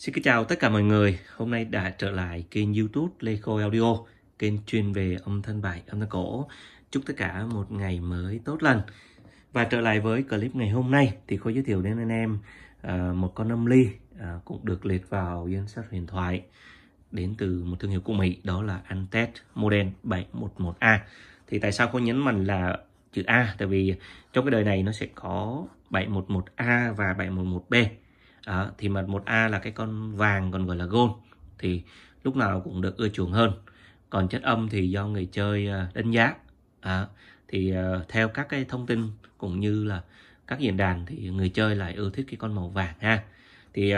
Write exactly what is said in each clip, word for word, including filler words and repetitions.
Xin kính chào tất cả mọi người. Hôm nay đã trở lại kênh YouTube Lê Khôi Audio, kênh chuyên về âm thanh bài, âm thanh cổ. Chúc tất cả một ngày mới tốt lành. Và trở lại với clip ngày hôm nay thì Khôi giới thiệu đến anh em uh, một con âm ly uh, cũng được liệt vào danh sách huyền thoại đến từ một thương hiệu của Mỹ, đó là Antec model bảy một một A. Thì tại sao Khôi nhấn mạnh là chữ A? Tại vì trong cái đời này nó sẽ có bảy một một A và bảy một một B. Đó, thì mà một A là cái con vàng còn gọi là gold, thì lúc nào cũng được ưa chuộng hơn. Còn chất âm thì do người chơi đánh giá. Đó, thì uh, theo các cái thông tin cũng như là các diễn đàn thì người chơi lại ưa thích cái con màu vàng ha. Thì uh,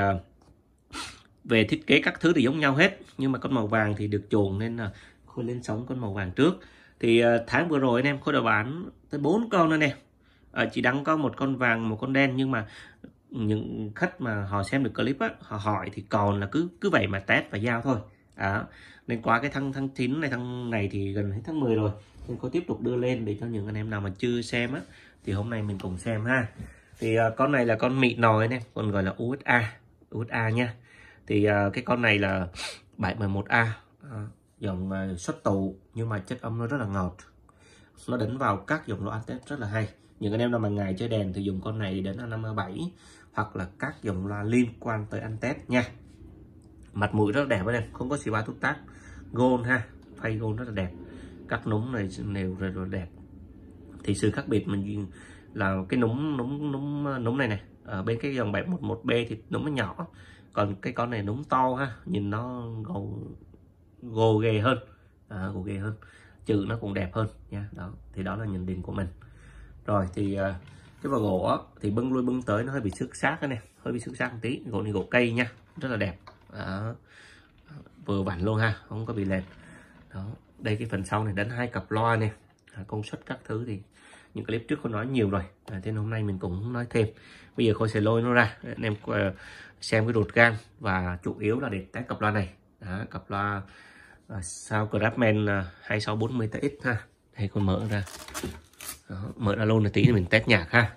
về thiết kế các thứ thì giống nhau hết, nhưng mà con màu vàng thì được chuộng nên là Khôi lên sóng con màu vàng trước. Thì uh, tháng vừa rồi anh em Khôi đã bán tới bốn con anh em. Uh, chỉ đăng có một con vàng, một con đen, nhưng mà những khách mà họ xem được clip á, họ hỏi thì còn là cứ cứ vậy mà test và giao thôi. Đó. Nên qua cái tháng tháng chín này, tháng này thì gần hết tháng mười rồi, nên có tiếp tục đưa lên để cho những anh em nào mà chưa xem á thì hôm nay mình cùng xem ha. Thì uh, con này là con mịn nồi này, còn gọi là u ét a, u ét a nha. Thì uh, cái con này là bảy một một A, uh, dòng uh, xuất tụ nhưng mà chất âm nó rất là ngọt, nó đánh vào các dòng loa Antec rất là hay. Những anh em nào mà ngày chơi đèn thì dùng con này đến năm bảy hoặc là các dòng loa liên quan tới Antec nha. Mặt mũi rất là đẹp anh em, không có xì ba thuốc tác, gold ha, phay gold rất là đẹp, các núm này đều rất là đẹp. Thì sự khác biệt mình là cái núm núm núm núm này này, ở bên cái dòng bảy một một B thì núm nó nhỏ, còn cái con này núm to ha, nhìn nó gồ gồ ghề hơn, à, gồ ghề hơn, chữ nó cũng đẹp hơn nha. Đó thì đó là nhận định của mình. Rồi thì cái vỏ gỗ á, thì bưng lui bưng tới nó hơi bị xước xác này, hơi bị xước xác một tí. Gỗ này gỗ cây nha, rất là đẹp. Đó. Vừa vặn luôn ha, không có bị lệch. Đó, đây cái phần sau này đánh hai cặp loa này, à, công suất các thứ thì những clip trước có nói nhiều rồi, à, thế nên hôm nay mình cũng nói thêm. Bây giờ Khôi sẽ lôi nó ra anh em uh, xem cái ruột gan, và chủ yếu là để test cặp loa này. Đó, cặp loa uh, sao Craftsman uh, hai sáu bốn mươi T X ha. Đây con mở ra. Đó, mở ra luôn một tí để mình test nhạc ha.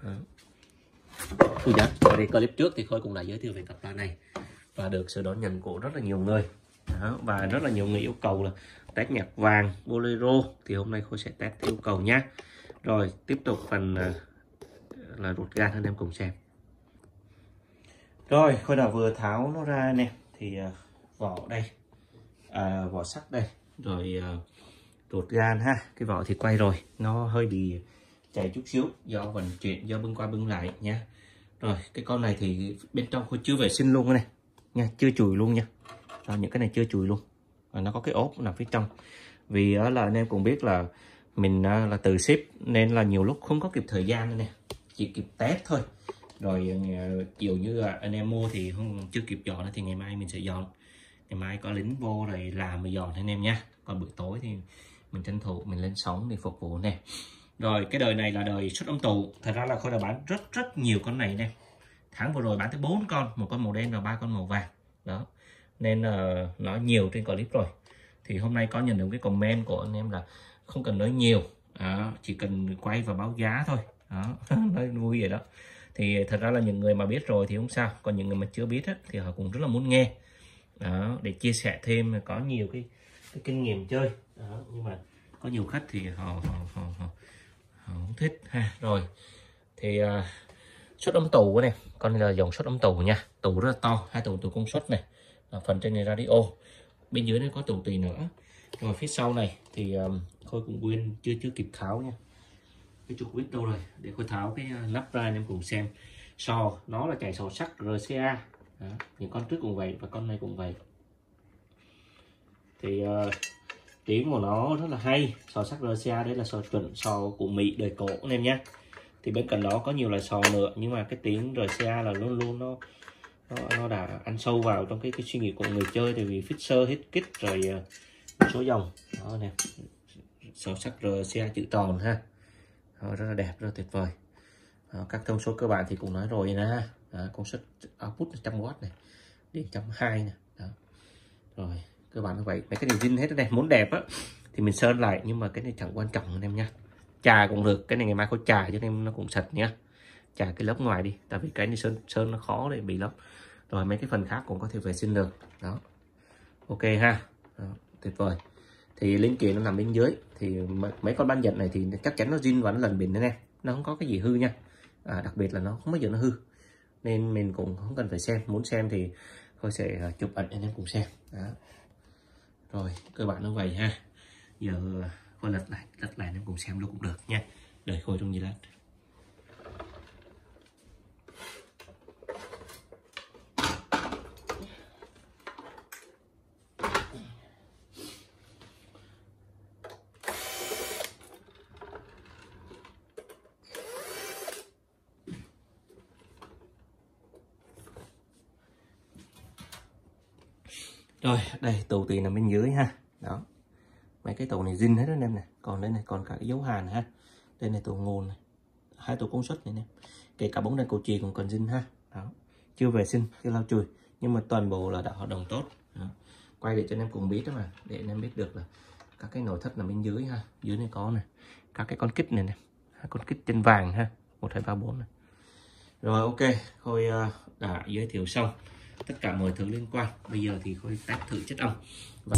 Ui dạ, ở đây clip trước thì Khôi cũng đã giới thiệu về cặp loa này và được sự đón nhận của rất là nhiều người. Đó, và rất là nhiều người yêu cầu là test nhạc vàng, bolero, thì hôm nay Khôi sẽ test yêu cầu nhé. Rồi tiếp tục phần uh, là ruột gan anh em cùng xem. Rồi Khôi đã vừa tháo nó ra nè, thì uh, vỏ đây, à, vỏ sắt đây, rồi uh, ruột gan ha. Cái vỏ thì quay rồi, nó hơi bị chảy chút xíu do vận chuyển, do bưng qua bưng lại nha. Rồi cái con này thì bên trong Khôi chưa vệ sinh luôn này nha, chưa chùi luôn nha. Đó, những cái này chưa chùi luôn, và nó có cái ốp nằm phía trong. Vì đó là anh em cũng biết là mình là từ ship nên là nhiều lúc không có kịp thời gian này, chỉ kịp test thôi. Rồi kiểu như là anh em mua thì không chưa kịp dọn thì ngày mai mình sẽ dọn, ngày mai có lính vô rồi làm mà dọn anh em nha. Còn buổi tối thì mình tranh thủ mình lên sóng để phục vụ nè. Rồi cái đời này là đời xuất âm tụ. Thật ra là Khôi đã bán rất rất nhiều con này nè. Tháng vừa rồi bán tới bốn con, một con màu đen và ba con màu vàng. Đó. Nên uh, nói nhiều trên clip rồi. Thì hôm nay có nhận được cái comment của anh em là không cần nói nhiều, đó, chỉ cần quay và báo giá thôi. Đó, nói vui vậy đó. Thì thật ra là những người mà biết rồi thì không sao, còn những người mà chưa biết á, thì họ cũng rất là muốn nghe. Đó, để chia sẻ thêm, có nhiều cái, cái kinh nghiệm chơi. Đó, nhưng mà có nhiều khách thì họ họ, họ, họ, họ không thích ha. Rồi thì uh, suất âm tù này, con này là dòng suất âm tù nha, tù rất là to, hai tù tù công suất này. À, phần trên này radio, bên dưới này có tù tùy nữa. Rồi phía sau này thì um, Khôi cũng quên chưa chưa kịp tháo nha, cái trục vít đâu rồi, để Khôi tháo cái uh, nắp ra anh em cùng xem. Sò nó là chạy sò sắt rờ xê a. Đó, những con trước cũng vậy và con này cũng vậy. Thì uh, tiếng của nó rất là hay. Sò sắt rờ xê a đây là sò chuẩn, sò của Mỹ đời cổ anh em nhé. Thì bên cạnh đó có nhiều loại sò nữa, nhưng mà cái tiếng rờ xê a là luôn luôn nó nó, nó đã ăn sâu vào trong cái, cái suy nghĩ của người chơi. Tại vì Fisher, hết kích rồi uh, số dòng đó nè, sò sắt rờ xê a chữ tròn ha. Đó, rất là đẹp, rất là tuyệt vời. Đó, các thông số cơ bản thì cũng nói rồi nè. Đó, công suất output một trăm oát này, điện một trăm hai nè. Đó. Rồi cơ bản như vậy, mấy cái điều zin hết đây. Muốn đẹp á thì mình sơn lại, nhưng mà cái này chẳng quan trọng anh em nha. Chà cũng được, cái này ngày mai có chà cho nên nó cũng sạch nhá. Chà cái lớp ngoài đi, tại vì cái này sơn sơn nó khó để bị lắm. Rồi mấy cái phần khác cũng có thể vệ sinh được. Đó. Ok ha. Đó, tuyệt vời. Thì linh kiện nó nằm bên dưới, thì mấy con bán dẫn này thì chắc chắn nó zin và nó lần bền nè, nó không có cái gì hư nha. À, đặc biệt là nó không bao giờ nó hư, nên mình cũng không cần phải xem. Muốn xem thì tôi sẽ chụp ảnh anh em cùng xem. Đó. Rồi cơ bản nó vậy ha. Giờ Khôi lật lại lật lại anh em cùng xem luôn cũng được nha. Đợi Khôi trong giây lát. Rồi đây tủ thì nằm bên dưới ha. Đó, mấy cái tủ này zin hết đó anh em này. Còn đây này còn cả cái dấu hàn ha. Đây này tủ nguồn này, hai tủ công suất này anh em, kể cả bóng đèn cầu chì cũng còn zin ha. Đó, chưa vệ sinh chưa lau chùi nhưng mà toàn bộ là đã hoạt động tốt. Đó. Quay để cho anh em cùng biết đó mà, để anh em biết được là các cái nội thất nằm bên dưới ha. Dưới này có này các cái con kích này này, hai con kích chân vàng ha, một hai ba bốn này. Rồi ok, Khôi đã giới thiệu xong tất cả mọi thứ liên quan. Bây giờ thì Khôi test thử chất âm. Và...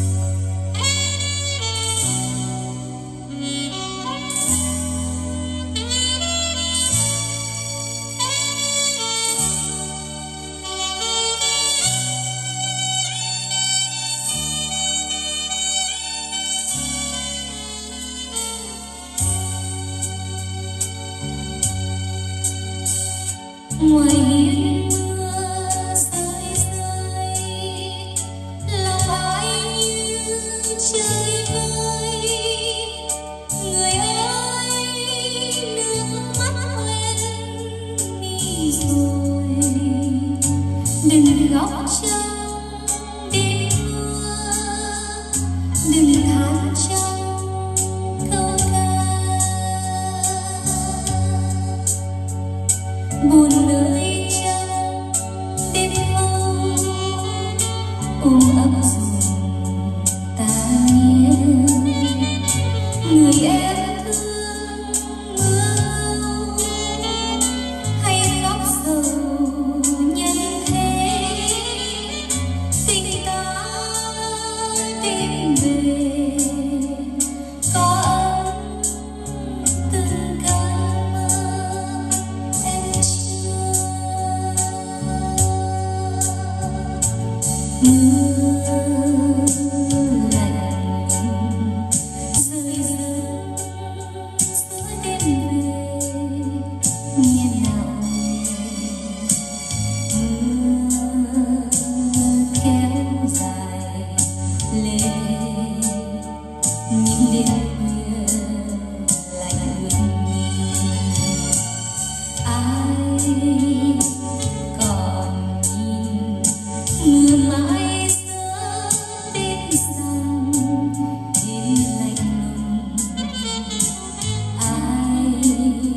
ngoài hiên mưa rơi rơi, lòng ai như chơi vơi. Người ơi, nước mắt quên đi rồi, đừng khóc trong đêm mưa, đừng than trong câu ca. Buồn nơi trong đêm hôm ôm ấp dòng ta nghiêng, người em thương mưa hay khóc sầu nhân thế. Tình ta tìm về có ấm từng cơn mơ em mưa lạnh rơi rơi giữa đêm về nghe nào mưa kéo dài lên những đêm khuya lạnh buốt. Ai còn nhìn mưa mãi giữa đêm dòng đêm lạnh lùng. Ai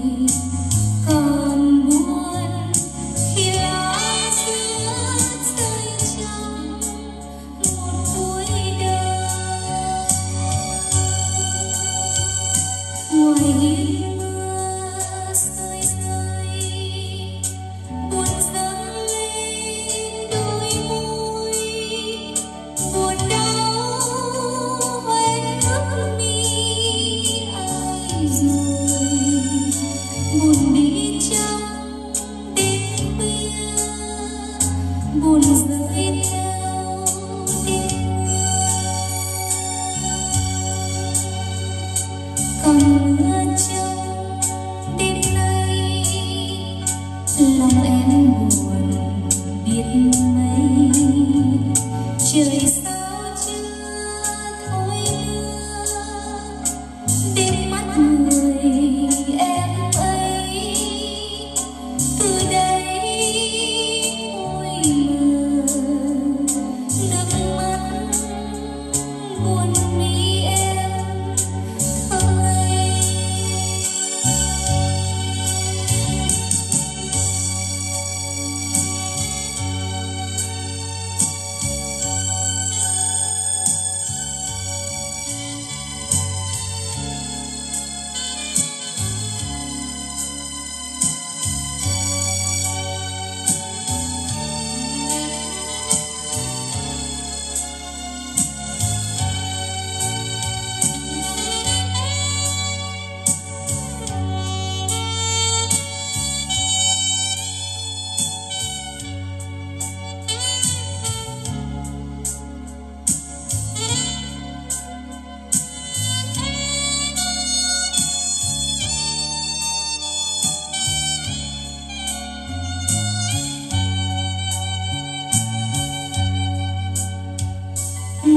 còn buồn khi lá rơi rơi trong một cuối đời. Ngoài hiên mưa rơi rơi, buồn dâng lên đôi môi, buồn đau hoen nước mi ai rồi, buồn đi trong đêm khuya, buồn rơi theo đêm mưa. Còn mưa trong đêm nay, lòng em buồn biết mấy. Trời sao chưa thôi mưa, đêm mắt người em ấy. Từ đây ôi mưa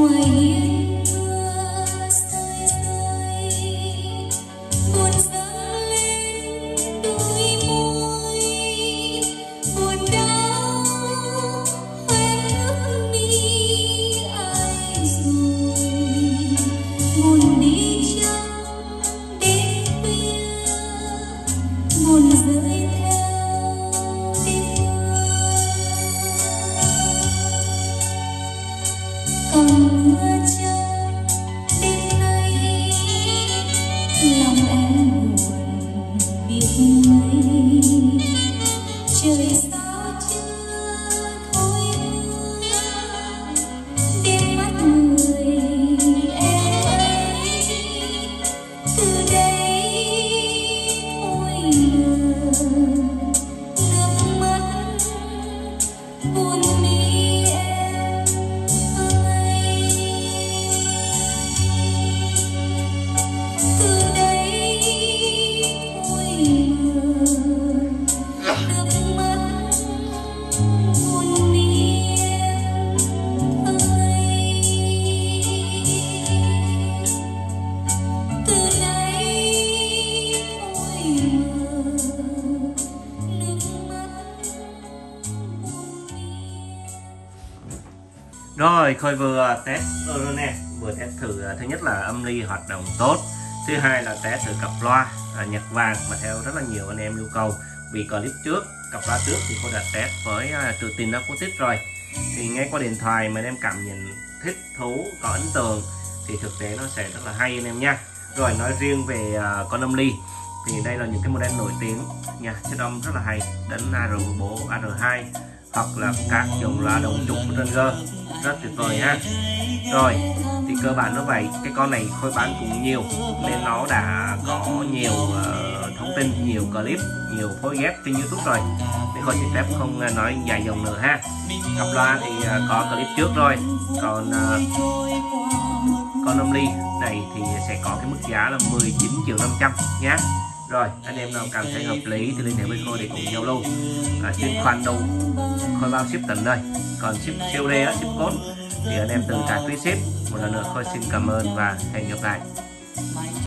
ngoài hiên mưa rơi rơi, buồn dâng lên đôi môi, buồn đau hoen ước mi ai rồi, buồn đi trong đêm khuya, buồn rơi theo đêm mưa. Còn mưa trong đêm nay, lòng em buồn biết mấy. Trời sao chưa thôi mưa, đêm mắt người em ấy. Từ đây thôi lừa, nước mắt buồn mi em ơi. Từ đây thôi lừa, nước mắt buồn mi em ơi. Từ đây thôi lừa, nước mắt buồn mi em. Rồi, Khôi vừa test rồi nè, vừa test thử thứ nhất là âm ly hoạt động tốt, thứ hai là test thử cặp loa à, nhạc vàng mà theo rất là nhiều anh em yêu cầu. Vì clip trước, cặp loa trước thì Khôi đã test với uh, trừ tin acoustic rồi, thì nghe qua điện thoại mà anh em cảm nhận thích thú, có ấn tượng thì thực tế nó sẽ rất là hay anh em nha. Rồi nói riêng về uh, con âm ly thì đây là những cái model nổi tiếng nha, chất âm rất là hay, đến a rờ bốn, a rờ hai hoặc là các dòng loa đồng trục của Ranger, rất tuyệt vời ha. Rồi thì cơ bản nó vậy, cái con này Khôi bán cũng nhiều nên nó đã có nhiều uh, thông tin, nhiều clip, nhiều phối ghép trên YouTube rồi, nên Khôi xin phép không uh, nói dài dòng nữa ha. Cặp loa thì uh, có clip trước rồi, còn uh, con âm ly này thì sẽ có cái mức giá là mười chín triệu năm trăm nhé. Rồi anh em nào cảm thấy hợp lý thì liên hệ với Khôi để cùng giao lưu. À, chuyên khoản đâu Khôi bao ship tận nơi, còn ship xê ô đê, ship code thì anh em tự trả phí ship. Một lần nữa Khôi xin cảm ơn và hẹn gặp lại.